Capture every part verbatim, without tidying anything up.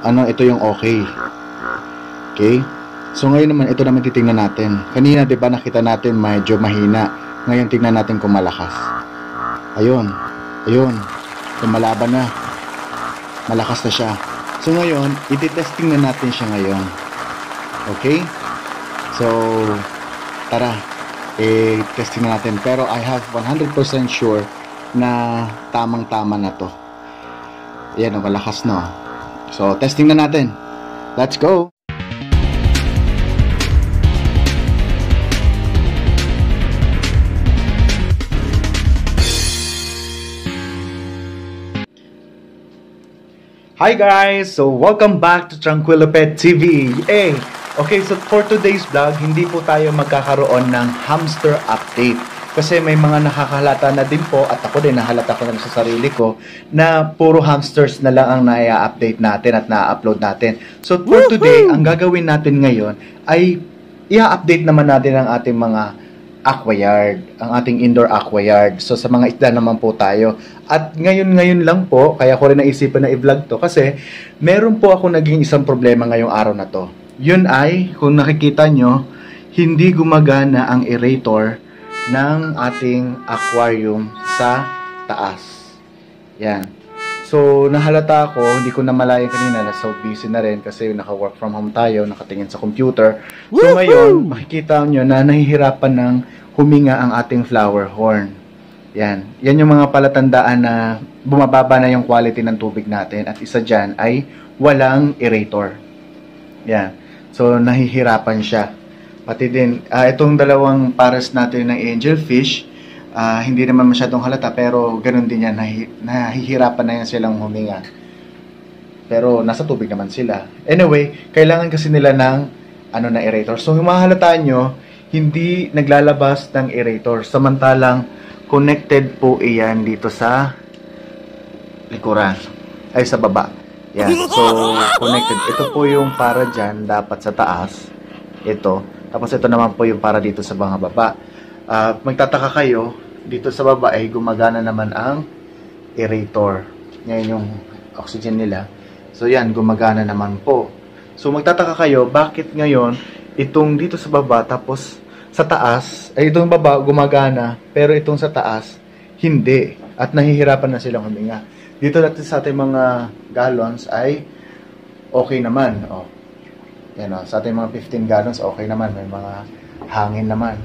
ano, ito yung okay. Okay? So ngayon naman, ito naman titingnan natin. Kanina, di ba, nakita natin medyo mahina. Ngayon, tingnan natin kung malakas. Ayun. Ayun. Lumalaban na. Malakas na siya. So ngayon, ititesting na natin siya ngayon. Okay? So, tara. Eh, testing na natin. Pero I have one hundred percent sure na tamang-tama na to. Ayan, malakas na. So, testing na natin. Let's go! Hi guys! So, welcome back to Tranquilo Pet T V. Hey! Okay, so for today's vlog, hindi po tayo magkakaroon ng hamster update. Kasi may mga nakakahalata na din po, at ako din nahalata ko na sa sarili ko, na puro hamsters na lang ang na-update natin at na-upload natin. So, for today, ang gagawin natin ngayon ay i-update naman natin ang ating mga aquayard, ang ating indoor aquayard. So, sa mga isda naman po tayo. At ngayon-ngayon lang po, kaya ko rin naisipan na i-vlog to kasi meron po ako naging isang problema ngayong araw na to. Yun ay, kung nakikita nyo, hindi gumagana ang aerator ng ating aquarium sa taas. Yan. So, nahalata ako, hindi ko na malayan kanina, na so busy na rin kasi naka-work from home tayo, nakatingin sa computer. So, ngayon, makikita nyo na nahihirapan ng huminga ang ating flower horn. Yan. Yan yung mga palatandaan na bumababa na yung quality ng tubig natin. At isa dyan ay walang aerator. Yan. So, nahihirapan siya. Pati din, uh, itong dalawang pares natin ng angelfish, uh, hindi naman masyadong halata, pero ganun din yan, nahi nahihirapan na yan silang huminga. Pero nasa tubig naman sila. Anyway, kailangan kasi nila ng ano, na aerator. So, yung mahalata nyo, hindi naglalabas ng aerator. Samantalang, connected po iyan dito sa likuran. Ay, sa baba. Yan. So, connected. Ito po yung para dyan, dapat sa taas. Ito. Tapos ito naman po yung para dito sa mga baba. Uh, magtataka kayo, dito sa baba ay gumagana naman ang aerator. Ngayon yung oxygen nila. So yan, gumagana naman po. So magtataka kayo, bakit ngayon itong dito sa baba tapos sa taas, ay itong baba gumagana, pero itong sa taas, hindi. At nahihirapan na silang huminga. Dito natin sa ating mga gallons ay okay naman. Oh. Yan o, sa ating mga fifteen gallons, okay naman. May mga hangin naman.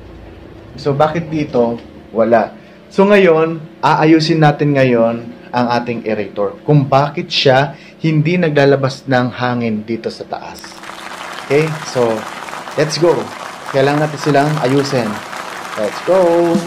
So, bakit dito? Wala. So, ngayon, aayusin natin ngayon ang ating aerator. Kung bakit siya hindi naglalabas ng hangin dito sa taas. Okay? So, let's go. Kailangan natin silang ayusin. Let's go!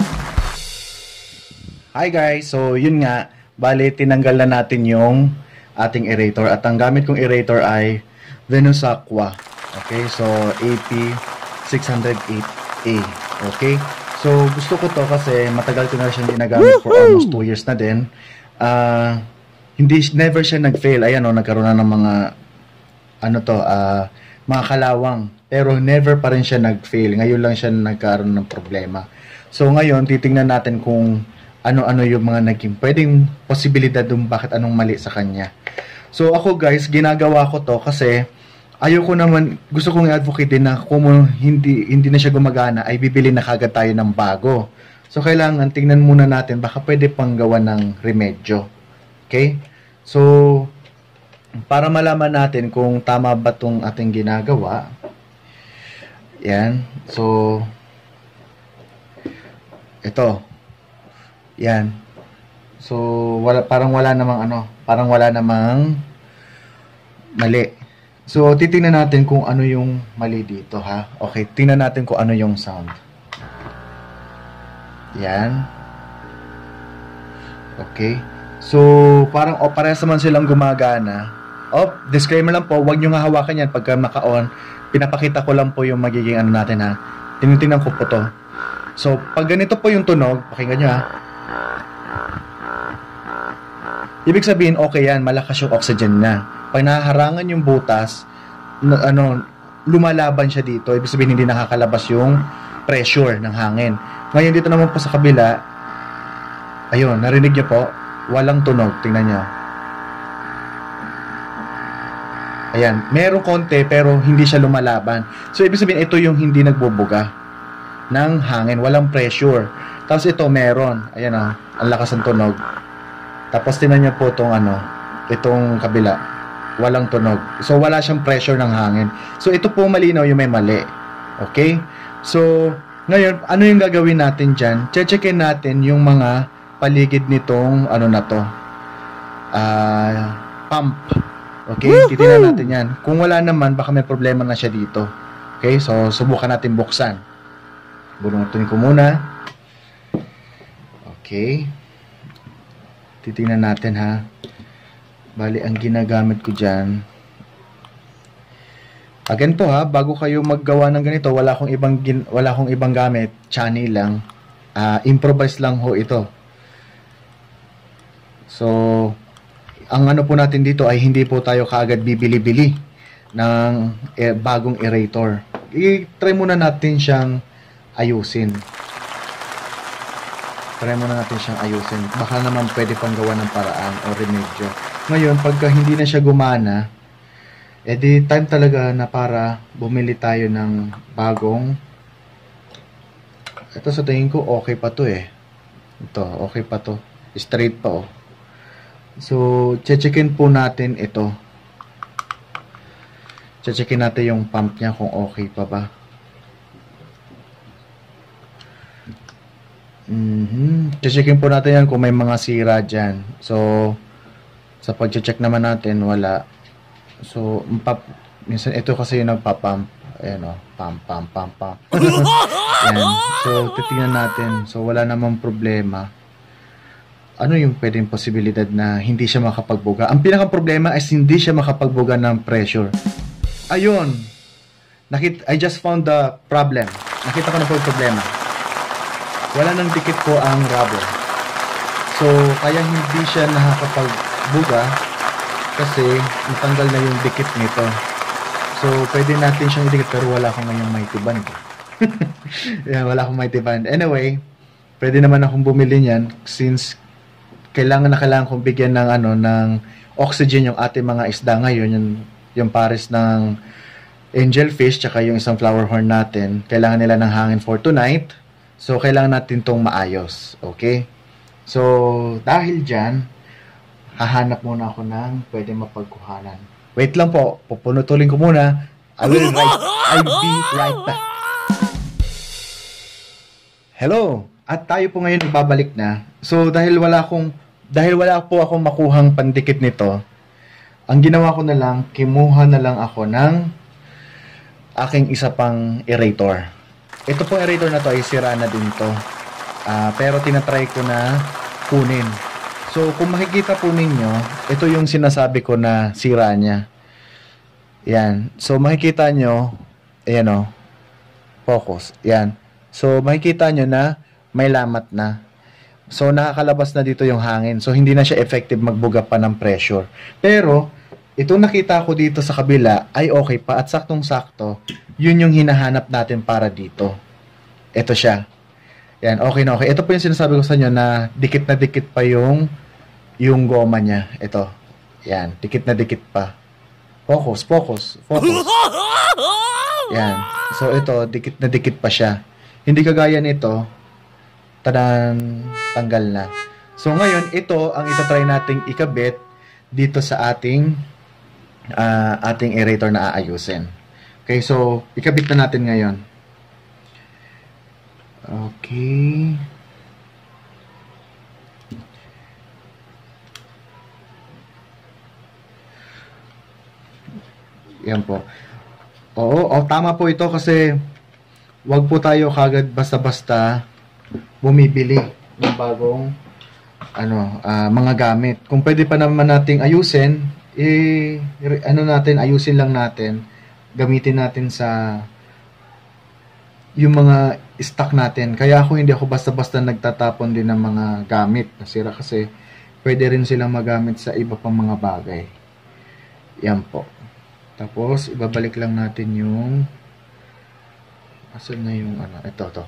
Hi guys! So, yun nga. Bale, tinanggal na natin yung ating aerator. At ang gamit kong aerator ay Venus Aqua. Okay, so A P six oh eight A. Okay, so gusto ko to kasi matagal ko na siya ginagamit for almost two years na din. Uh, hindi, never siya nag-fail. Ayan o, nagkaroon na ng mga ano to, uh, mga kalawang. Pero never pa rin siya nag-fail. Ngayon lang siya nagkaroon ng problema. So ngayon, titingnan natin kung ano-ano yung mga naging pwedeng posibilidad dun bakit anong mali sa kanya. So ako guys, ginagawa ko to kasi ayoko naman, gusto kong i-advocate din na kung hindi, hindi na siya gumagana, ay bibili na kagad tayo ng bago. So, kailangan tingnan muna natin, baka pwede pang gawa ng remedyo. Okay? So, para malaman natin kung tama ba itong ating ginagawa, yan. So, ito. Yan. So, wala, parang wala namang ano, parang wala namang mali. So, titingnan natin kung ano yung mali dito, ha? Okay, tingnan natin kung ano yung sound. Yan. Okay. So, parang, o, oh, parehas naman silang gumagana. Oh, disclaimer lang po, huwag nyo nga hawakan yan pagka naka-on. Pinapakita ko lang po yung magiging ano natin, ha? Tingnan ko po to. So, pag ganito po yung tunog, pakinggan nyo, ha? Ibig sabihin, okay yan, malakas yung oxygen na. Pag nahaharangan yung butas, na, ano, lumalaban siya dito. Ibig sabihin, hindi nakakalabas yung pressure ng hangin. Ngayon, dito naman po sa kabila, ayun, narinig niyo po, walang tunog. Tingnan niyo. Ayan, merong konti pero hindi siya lumalaban. So, ibig sabihin, ito yung hindi nagbubuga ng hangin, walang pressure. Tapos ito meron, ayan o, ang lakas ng tunog. Tapos tinan nyo po itong ano, itong kabila, walang tunog. So, wala siyang pressure ng hangin. So, ito po malinaw yung may mali. Okay? So, ngayon, ano yung gagawin natin dyan? Che-checkin natin yung mga paligid nitong, ano na to, uh, pump. Okay? Titignan natin yan. Kung wala naman, baka may problema na siya dito. Okay? So, subukan natin buksan. Bunutin ko muna. Okay. Titingnan natin ha. Bali, ang ginagamit ko dyan. Again po ha, bago kayo maggawa ng ganito, wala akong ibang, wala akong ibang gamit. Chani lang. Uh, improvise lang ho ito. So, ang ano po natin dito ay hindi po tayo kaagad bibili-bili ng eh, bagong aerator. I-try muna natin siyang ayusin. Try muna natin siyang ayusin. Baka naman pwede pang gawa ng paraan o remedyo. Ngayon, pagka hindi na siya gumana, edi time talaga na para bumili tayo ng bagong. Ito sa tingin ko okay pa to eh. Ito, okay pa to. Straight pa oh. So, checkin po natin ito. Checkin natin yung pump niya kung okay pa ba. Mm-hmm. Checkin po natin yan kung may mga sira dyan. So, sa pag-check naman natin, wala. So, pap minsan ito kasi yung nagpa-pump. Ayan o, pump, pump, pump, pump. Ayan. So, titingnan natin. So, wala namang problema. Ano yung pwedeng posibilidad na hindi siya makapagbuga? Ang pinakang problema is hindi siya makapagbuga ng pressure. Ayun. Nakita, I just found the problem. Nakita ko na po yung problema. Wala nang dikit po ang rubber. So, kaya hindi siya nakakapagbuga kasi natanggal na yung dikit nito. So, pwede natin siyang idikit pero wala akong ngayong mighty band. Yan, wala akong mighty band. Anyway, pwede naman akong bumili niyan since kailangan na kailangan kong bigyan ng ano ng oxygen yung ating mga isda ngayon, yung, yung pares ng angelfish tsaka yung isang flower horn natin. Kailangan nila ng hangin for tonight. So, kailangan natin itong maayos. Okay? So, dahil dyan, hahanap muna ako ng pwede mapagkuhanan. Wait lang po. Pupunutulin ko muna. I will right, I'll be right back. Hello! At tayo po ngayon ibabalik na. So, dahil wala akong, dahil wala po akong makuhang pandikit nito, ang ginawa ko na lang, kimuha na lang ako ng aking isa pang aerator. Ito pong aerator na to ay sira na din to. Uh, pero tinatry ko na kunin. So, kung makikita po ninyo, ito yung sinasabi ko na sira niya. Yan. So, makikita nyo, ayan o, focus. Yan. So, makikita nyo na may lamat na. So, nakakalabas na dito yung hangin. So, hindi na siya effective magbuga pa ng pressure. Pero, itong nakita ko dito sa kabila ay okay pa at saktong-sakto, yun yung hinahanap natin para dito. Ito siya. Yan, okay na okay. Ito po yung sinasabi ko sa inyo na dikit na dikit pa yung yung goma niya. Ito. Yan, dikit na dikit pa. Focus, focus, focus. Yan. So, ito, dikit na dikit pa siya. Hindi kagaya nito, tadan, tanggal na. So, ngayon, ito ang itatry nating ikabit dito sa ating uh, ating aerator na aayusin. Okay, so, ikabit na natin ngayon. Okay. Yan po. Oo, oh, tama po ito kasi wag po tayo kagad basta-basta bumibili ng bagong ano, uh, mga gamit. Kung pwede pa naman nating ayusin, eh, ano natin, ayusin lang natin. Gamitin natin sa yung mga stock natin. Kaya ako hindi ako basta-basta nagtatapon din ng mga gamit na sira kasi pwede rin silang magamit sa iba pang mga bagay. Yan po. Tapos ibabalik lang natin yung asan na yung ano, ito to.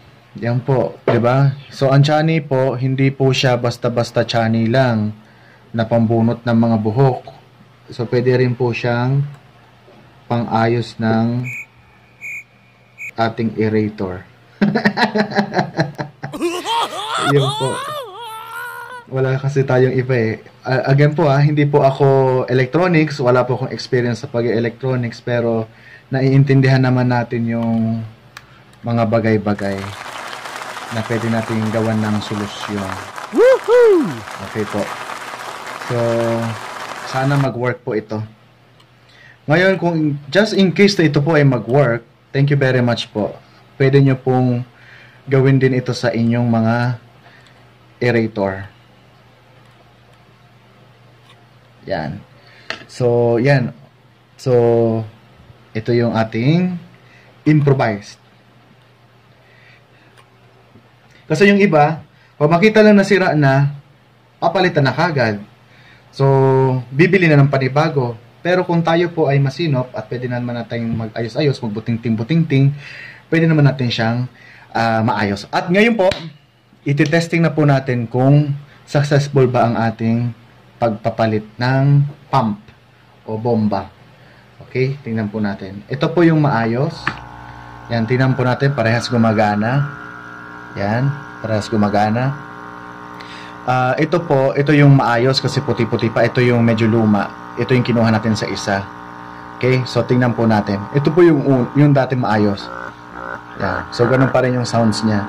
Yan po, 'di ba? So ang chani po, hindi po siya basta-basta chani lang. na pambunot ng mga buhok. So, pwede rin po siyang pang-ayos ng ating aerator. Yun po. Wala kasi tayong iba eh. Uh, again po ah, hindi po ako electronics. Wala po akong experience sa pag-electronics. Pero, naiintindihan naman natin yung mga bagay-bagay na pwede natin gawan ng solusyon. Woohoo! Okay po. So, sana mag-work po ito. Ngayon, kung just in case na ito po ay mag-work, thank you very much po. Pwede nyo pong gawin din ito sa inyong mga aerator. Yan. So, yan. So, ito yung ating improvised. Kasi yung iba, pag makita lang na sira na, papalitan na kagad. So, bibili na ng panibago. Pero kung tayo po ay masinop at pwede naman natin mag-ayos-ayos, magbuting-ting-buting-ting, pwede naman natin siyang uh, maayos. At ngayon po, iti-testing na po natin kung successful ba ang ating pagpapalit ng pump o bomba. Okay, tingnan po natin. Ito po yung maayos. Yan, tingnan po natin, parehas gumagana. Yan, parehas gumagana. Uh, ito po, ito yung maayos kasi puti-puti pa. Ito yung medyo luma. Ito yung kinuha natin sa isa. Okay, so tingnan po natin. Ito po yung, yung dati maayos. Yan, so ganun pa rin yung sounds niya.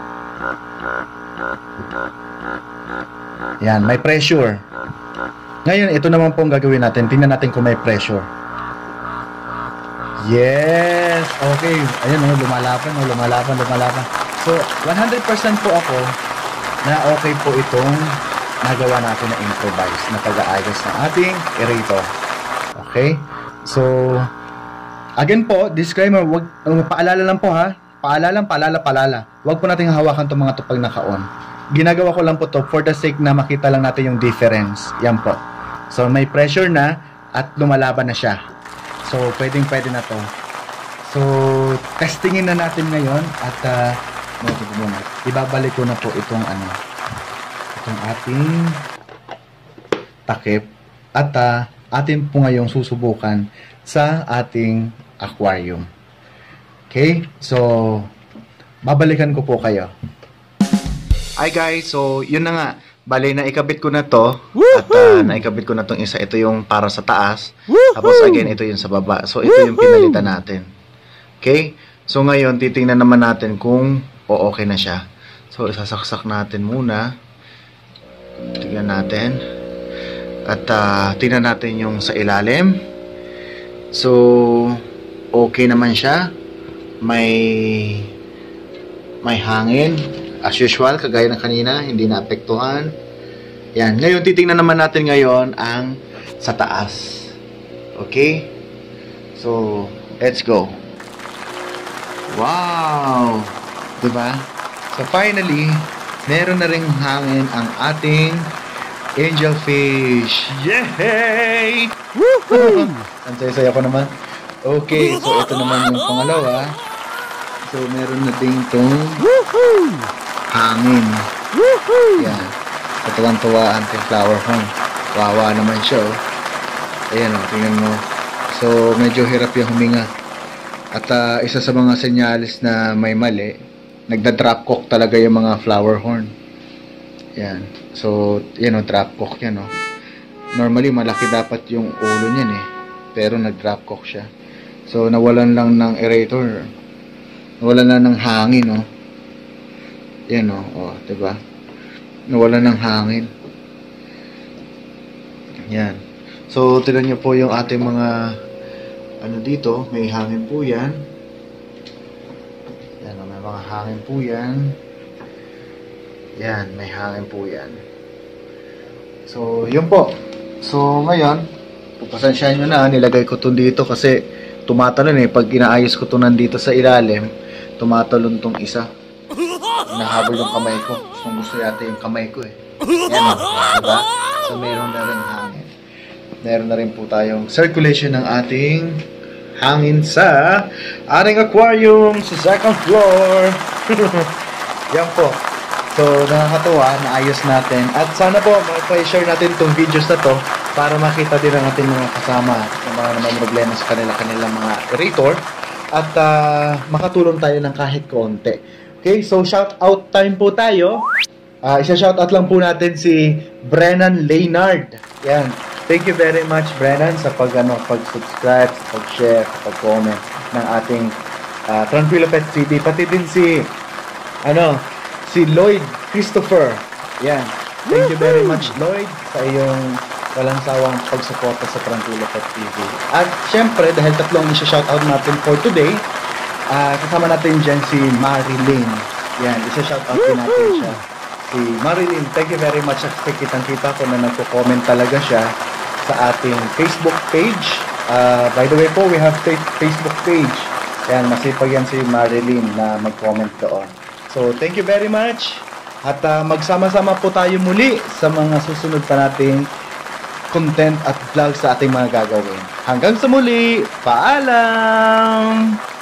Yan, may pressure. Ngayon, ito naman po ang gagawin natin. Tingnan natin kung may pressure. Yes! Okay. Ayan, oh, lumalapan, oh, lumalapan, lumalapan. So, one hundred percent po ako na okay po itong nagawa natin na improvised na pag-aayos ng ating aerator. Okay? So, again po, disclaimer, wag, uh, paalala lang po ha. Paalala, paalala, paalala. Huwag po natin hawakan itong mga tupag na ka-on. Ginagawa ko lang po to for the sake na makita lang natin yung difference. Yan po. So, may pressure na at lumalaban na siya. So, pwedeng pwede na to. So, testingin na natin ngayon at uh, muna. Ibabalik ko na po itong ano, itong ating takip at uh, atin po ngayong susubukan sa ating aquarium. Okay? So, babalikan ko po kayo. Hi guys, so yun na nga. Bale, naikabit ko na to. At uh, naikabit ko na tong isa. Ito yung para sa taas. Woohoo! Tapos again, ito yung sa baba. So, ito Woohoo! Yung pinalitan natin. Okay? So, ngayon, titingnan naman natin kung o okay na siya. So, isasaksak natin muna. Tingnan natin. At uh, tingnan natin yung sa ilalim. So, okay naman siya. May may hangin. As usual, kagaya ng kanina, hindi naapektuhan. Yan. Ngayon, titingnan naman natin ngayon ang sa taas. Okay? So, let's go. Wow! Diba? So, finally, meron na ring hangin ang ating angelfish. Yay! Woohoo! Ang saya-saya ko naman. Okay, so ito naman yung pangalawa. So, meron na din itong hangin. Yan. Katuwang-tuwa ang flower horn. Wawa naman siya, oh. Ayan, oh. Tingnan mo. So, medyo hirap yung huminga. At uh, isa sa mga senyalis na may mali, nagda-drop cock talaga yung mga flower horn. Yan. So, yan o, drop cock yan o. Normally, malaki dapat yung ulo niyan eh. Pero nag-drop cock siya. So, nawalan lang ng aerator. Nawalan lang ng hangin o. Yan o, o, diba? Nawalan ng hangin. Yan. So, tignan nyo po yung ating mga ano dito, may hangin po yan. Yan, may mga hangin po yan. Yan, may hangin po yan. So, yun po. So, ngayon, pagpasensyahan nyo na, nilagay ko ito dito kasi tumatalon eh. Pag inaayos ko ito nandito sa ilalim, tumatalon tong isa. Nahabol yung kamay ko. So, gusto yata yung kamay ko eh. Yan o, diba? So, meron na rin hangin. Meron na rin po tayong circulation ng ating hangin sa ating aquarium sa second floor. Yan po. So, nakakatuwa, naayos natin. At sana po, ma-share natin itong videos na to para makita din ang ating mga kasama ng mga naman problema sa kanila-kanilang mga operator at uh, makatulong tayo ng kahit konti. Okay, so shout out time po tayo. Uh, isa-shout out lang po natin si Brennan Leonard. Yan. Thank you very much, Brennan, sa pag, ano, pag-subscribe, pag-share, pag-comment ng ating uh, Tranquilo Pet T V. Pati din si, ano, si Lloyd Christopher. Yan. Thank you very much, Lloyd, sa iyong walang sawang pagsuporta sa Tranquilo Pet T V. At syempre, dahil tatlong isa-shoutout natin for today, uh, kasama natin dyan si Marilyn. Yan, isa-shoutout din natin siya. Si Marilyn, thank you very much. Kasi kitang-kita ko na nagko-comment talaga siya sa ating Facebook page. Uh, by the way po, we have Facebook page. Yan, masipag yan si Marilyn na mag-comment doon. So, thank you very much. At uh, magsama-sama po tayo muli sa mga susunod pa nating content at vlog sa ating mga gagawin. Hanggang sa muli, paalam!